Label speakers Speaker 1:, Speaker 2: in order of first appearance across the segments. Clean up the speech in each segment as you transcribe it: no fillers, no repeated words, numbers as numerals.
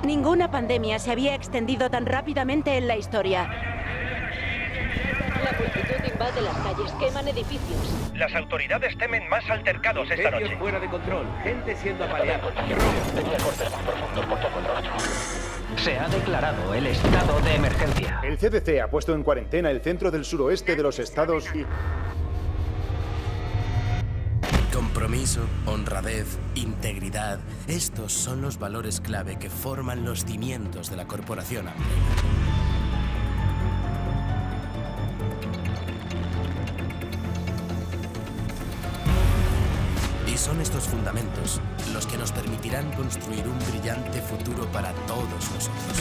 Speaker 1: Ninguna pandemia se había extendido tan rápidamente en la historia.
Speaker 2: La multitud invade las calles, queman edificios.
Speaker 3: Las autoridades temen más altercados esta
Speaker 4: Medios
Speaker 3: noche.
Speaker 4: fuera de control, gente siendo apaleada.
Speaker 5: Se ha declarado el estado de emergencia.
Speaker 6: El CDC ha puesto en cuarentena el centro del suroeste de los estados y...
Speaker 7: Compromiso, honradez, integridad. Estos son los valores clave que forman los cimientos de la corporación Umbrella. Y son estos fundamentos los que nos permitirán construir un brillante futuro para todos nosotros.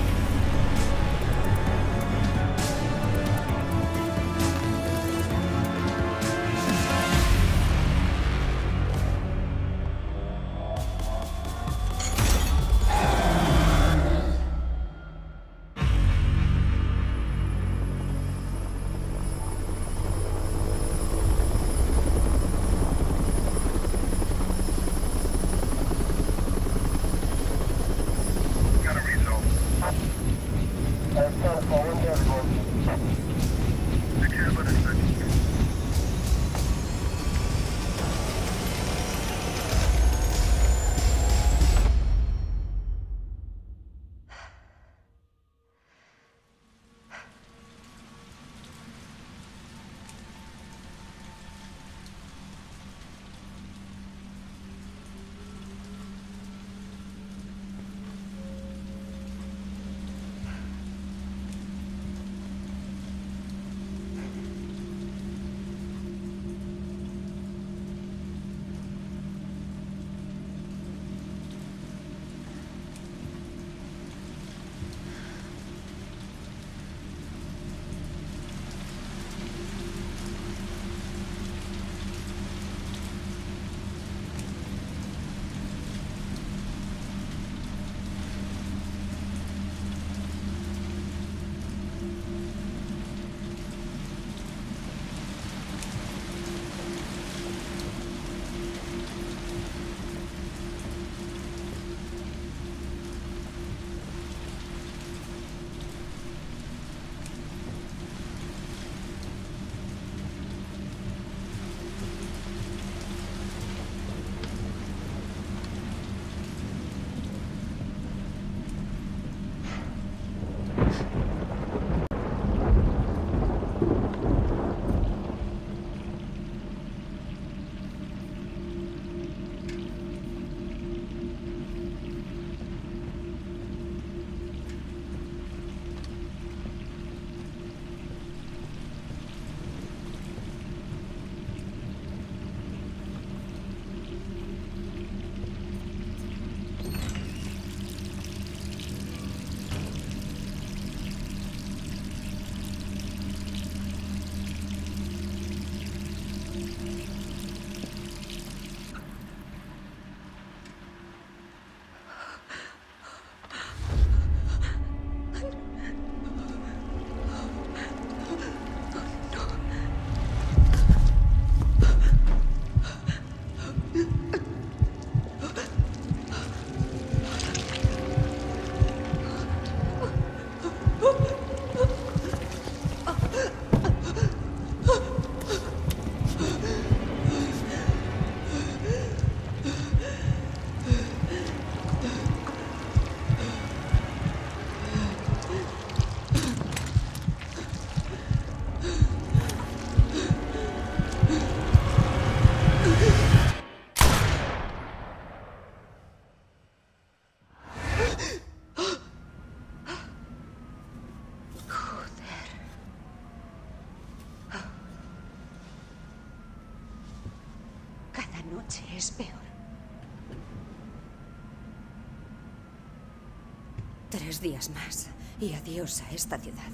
Speaker 1: noche es peor. 3 días más y adiós a esta ciudad.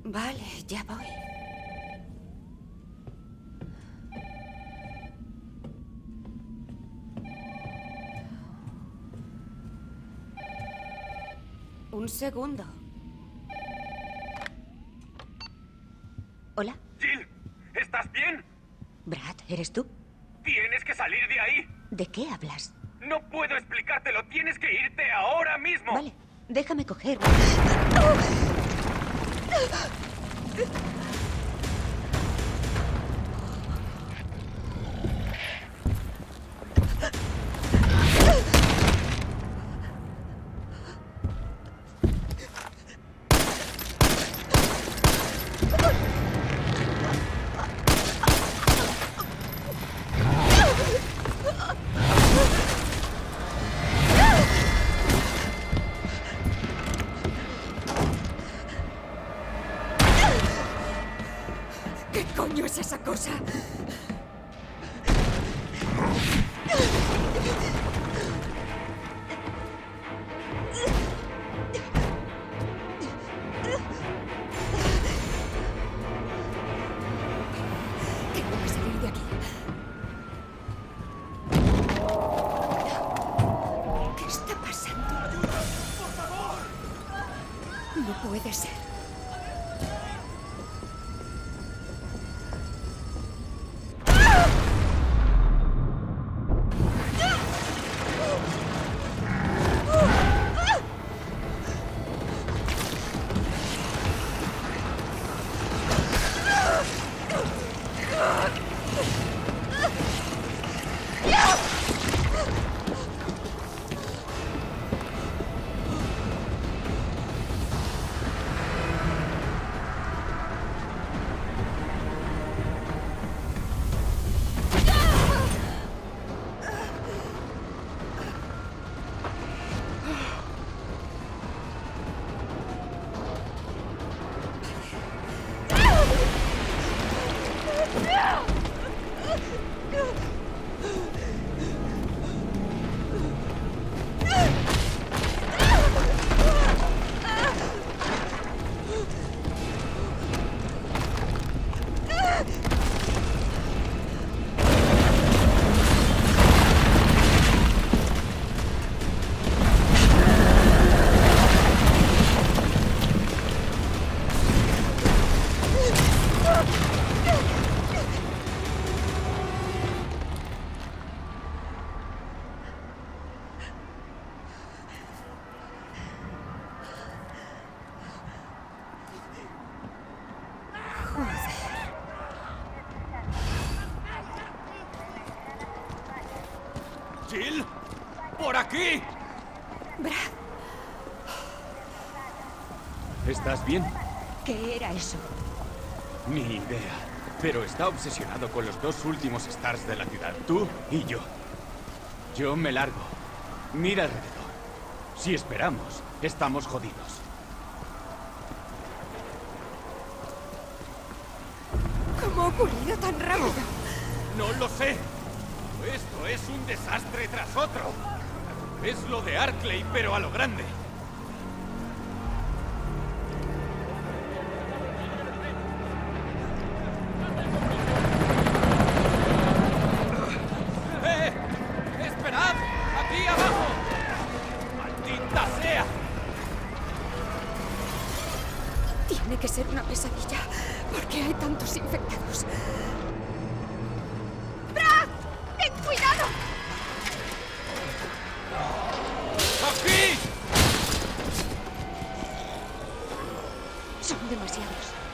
Speaker 8: Vale, ya voy. Un segundo. Hola.
Speaker 3: Jill, ¿estás bien?
Speaker 8: Brad, ¿eres tú?
Speaker 3: Tienes que salir de ahí.
Speaker 8: ¿De qué hablas?
Speaker 3: No puedo explicártelo. Tienes que irte ahora mismo.
Speaker 8: Vale, déjame coger. ¿Qué coño es esa cosa? Tengo que salir de aquí. ¿Qué está pasando? ¡Ayuda! ¡Por favor! No puede ser.
Speaker 3: ¡Jill! ¡Por aquí!
Speaker 8: Brad,
Speaker 4: ¿Estás bien?
Speaker 8: ¿qué era eso?
Speaker 4: Ni idea. Pero está obsesionado con los dos últimos stars de la ciudad. Tú y yo. Yo me largo. Mira alrededor. Si esperamos, estamos jodidos.
Speaker 8: ¿Cómo ha ocurrido tan rápido?
Speaker 4: No lo sé. Esto es un desastre tras otro. Es lo de Arklay, pero a lo grande. ¡Esperad! ¡Aquí abajo! ¡Maldita sea!
Speaker 8: Tiene que ser una pesadilla. ¿Por qué hay tantos infectados? ¡Brad! ¡Ten cuidado!
Speaker 4: ¡Aquí!
Speaker 8: Son demasiados.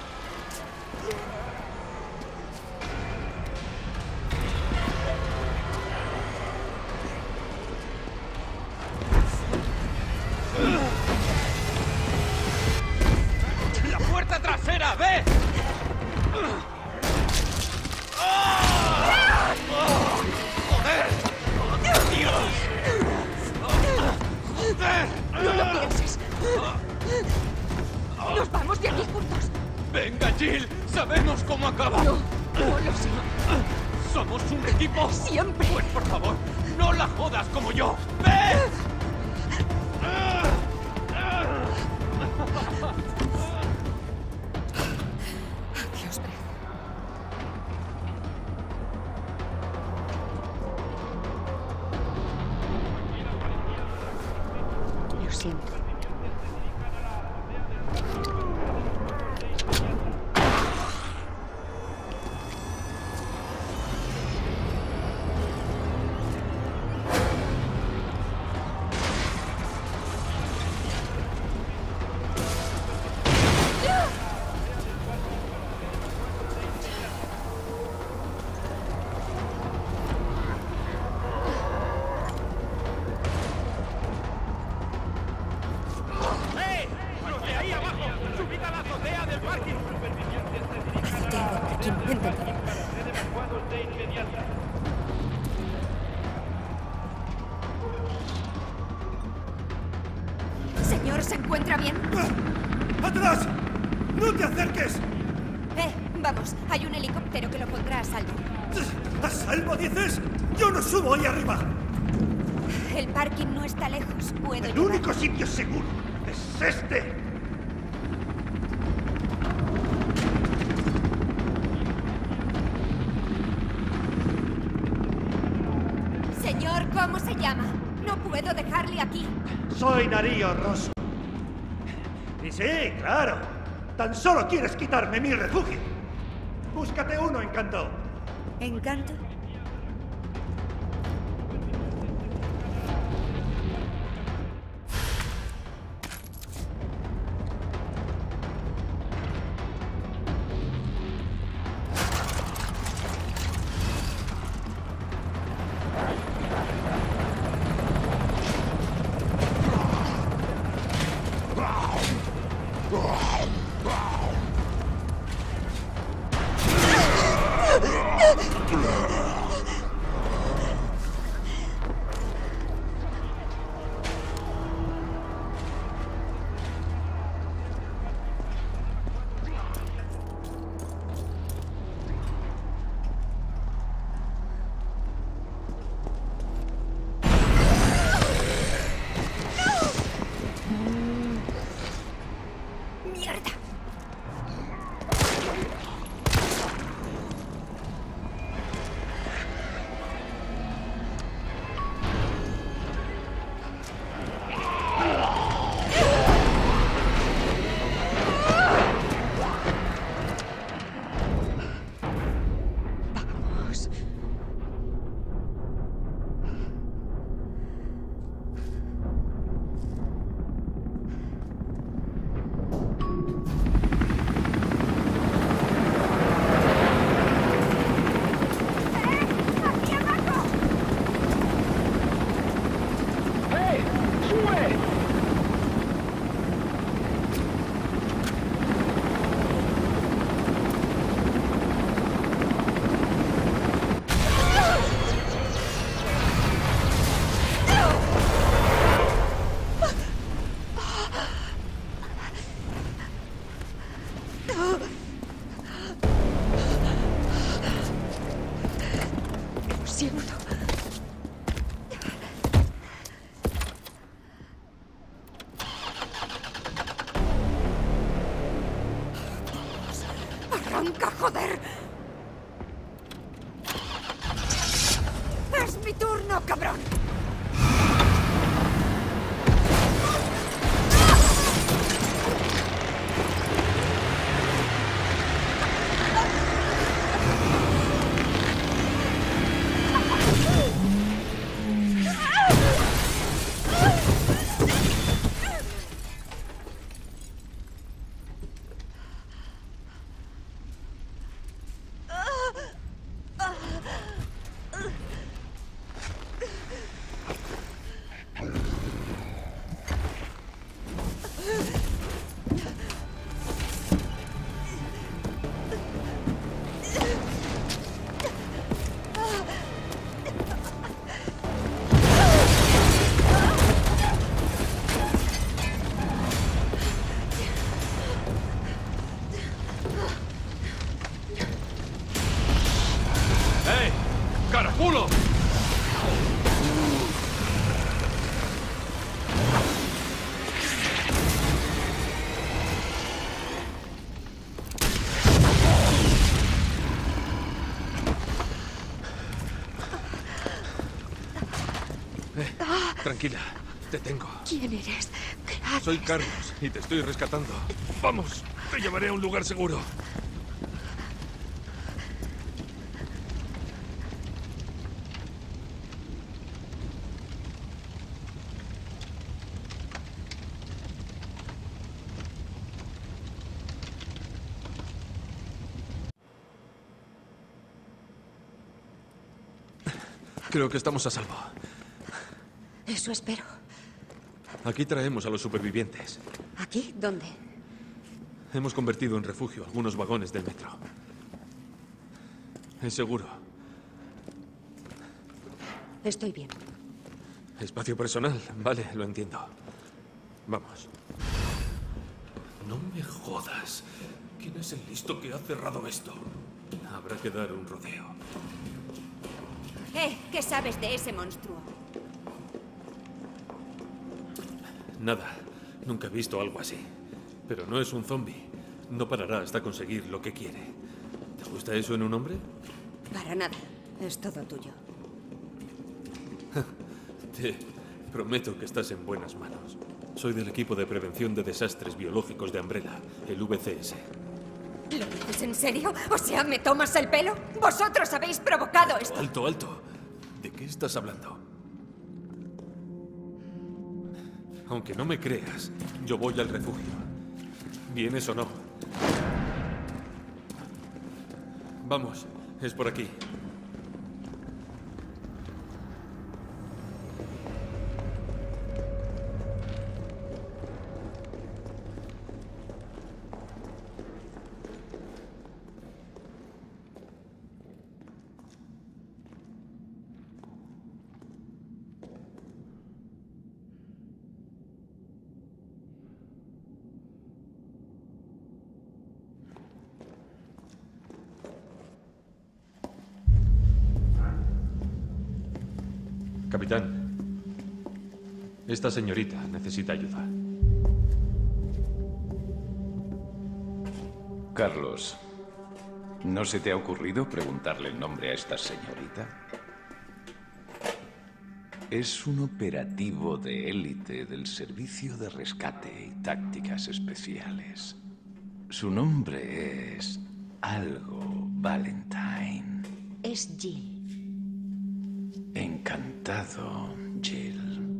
Speaker 4: ¡La puerta trasera! ¡Ve! ¡Joder! ¡Dios!
Speaker 8: No lo pienses. Nos vamos de aquí juntos.
Speaker 4: ¡Venga, Jill! ¡Sabemos cómo acaba!
Speaker 8: No, no lo sé.
Speaker 4: ¿Somos un equipo?
Speaker 8: Siempre.
Speaker 4: Pues por favor, no la jodas como yo. ¡Ve!
Speaker 1: siempre.
Speaker 8: Señor, ¿se encuentra bien?
Speaker 9: ¡Atrás! ¡No te acerques!
Speaker 8: Vamos, hay un helicóptero que lo pondrá a salvo.
Speaker 9: ¿A salvo, dices? ¡Yo no subo ahí arriba!
Speaker 8: El parking no está lejos, puedo
Speaker 9: El
Speaker 8: llevar.
Speaker 9: único sitio seguro es este.
Speaker 8: Señor, ¿cómo se llama? No puedo dejarle aquí.
Speaker 9: Soy Narío Rosso. Y sí, claro. Tan solo quieres quitarme mi refugio. Búscate uno, Encanto.
Speaker 8: ¿Encanto? ¡Arranca, joder! ¡Es mi turno, cabrón!
Speaker 4: ¡Caraculo! Tranquila.
Speaker 10: Te tengo.
Speaker 8: ¿Quién eres? ¿Qué haces?
Speaker 10: Soy Carlos y te estoy rescatando. Vamos, te llevaré a un lugar seguro. Creo que estamos a salvo.
Speaker 8: Eso espero.
Speaker 10: Aquí traemos a los supervivientes.
Speaker 8: ¿Aquí? ¿Dónde?
Speaker 10: Hemos convertido en refugio algunos vagones del metro. Es seguro.
Speaker 8: Estoy bien.
Speaker 10: Espacio personal. Vale, lo entiendo. Vamos. No me jodas. ¿Quién es el listo que ha cerrado esto? Habrá que dar un rodeo.
Speaker 8: ¿Qué sabes de ese monstruo?
Speaker 10: Nada. Nunca he visto algo así. Pero no es un zombie. No parará hasta conseguir lo que quiere. ¿Te gusta eso en un hombre?
Speaker 8: Para nada. Es todo tuyo.
Speaker 10: Te prometo que estás en buenas manos. Soy del equipo de prevención de desastres biológicos de Umbrella, el VCS.
Speaker 8: ¿Lo dices en serio? O sea, ¿me tomas el pelo? ¡Vosotros habéis provocado esto!
Speaker 10: Alto, alto. ¿De qué estás hablando? Aunque no me creas, yo voy al refugio. ¿Vienes o no? Vamos, es por aquí. Capitán, esta señorita necesita ayuda.
Speaker 11: Carlos, ¿no se te ha ocurrido preguntarle el nombre a esta señorita? Es un operativo de élite del Servicio de Rescate y Tácticas Especiales. Su nombre es algo Valentine.
Speaker 8: Es Jill.
Speaker 11: Encantado, Jill.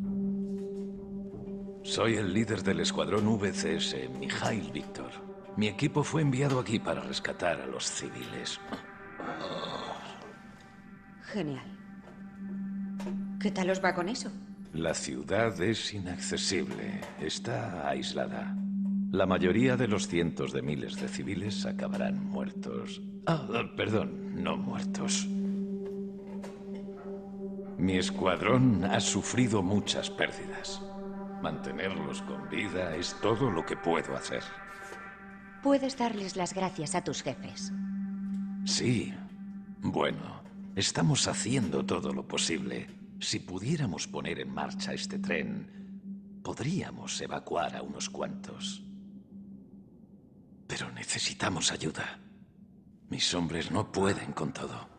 Speaker 11: Soy el líder del escuadrón VCS, Mikhail Víctor. Mi equipo fue enviado aquí para rescatar a los civiles.
Speaker 8: Genial. ¿Qué tal os va con eso?
Speaker 11: La ciudad es inaccesible. Está aislada. La mayoría de los cientos de miles de civiles acabarán muertos. Perdón, no muertos. Mi escuadrón ha sufrido muchas pérdidas. Mantenerlos con vida es todo lo que puedo hacer.
Speaker 8: Puedes darles las gracias a tus jefes.
Speaker 11: Sí. Bueno, estamos haciendo todo lo posible. Si pudiéramos poner en marcha este tren, podríamos evacuar a unos cuantos. Pero necesitamos ayuda. Mis hombres no pueden con todo.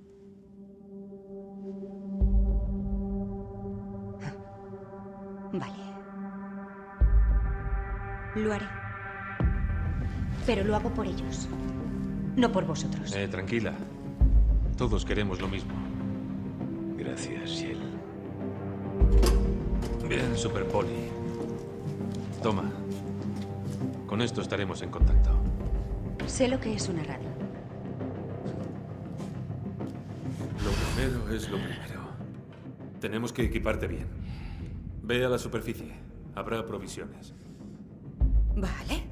Speaker 8: Vale. Lo haré. Pero lo hago por ellos. No por vosotros.
Speaker 10: Tranquila. Todos queremos lo mismo.
Speaker 11: Gracias, Jill.
Speaker 10: Bien, Super Poli. Toma. Con esto estaremos en contacto.
Speaker 8: Sé lo que es una radio.
Speaker 10: Lo primero es lo primero. Tenemos que equiparte bien. Ve a la superficie. Habrá provisiones.
Speaker 8: Vale.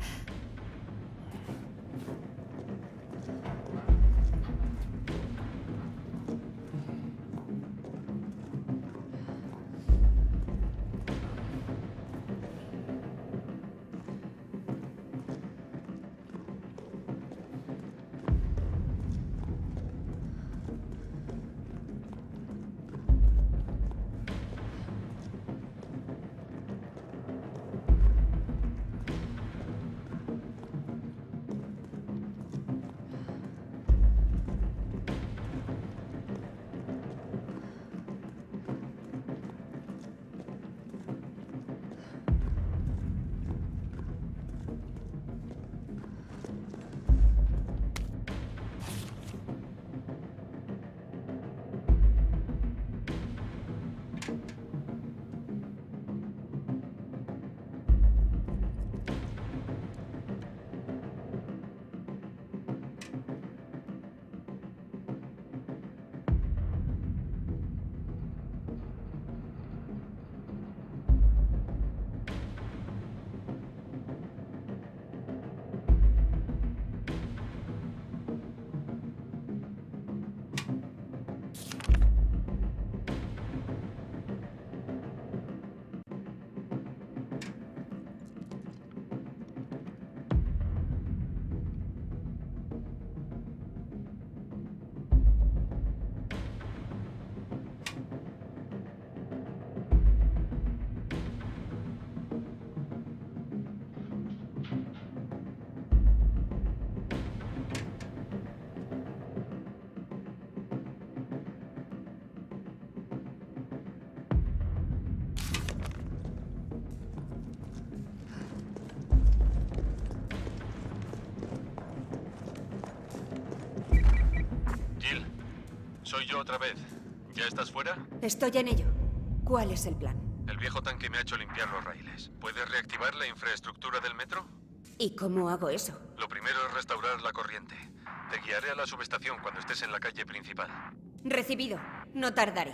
Speaker 10: Soy yo otra vez. ¿Ya estás fuera?
Speaker 8: Estoy en ello. ¿Cuál es el plan?
Speaker 10: El viejo tanque me ha hecho limpiar los raíles. ¿Puedes reactivar la infraestructura del metro?
Speaker 8: ¿Y cómo hago eso?
Speaker 10: Lo primero es restaurar la corriente. Te guiaré a la subestación cuando estés en la calle principal.
Speaker 8: Recibido. No tardaré.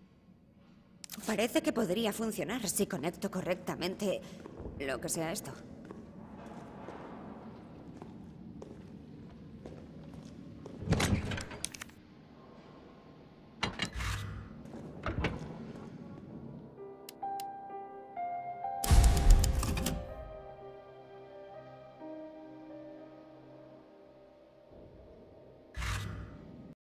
Speaker 8: Parece que podría funcionar si conecto correctamente lo que sea esto.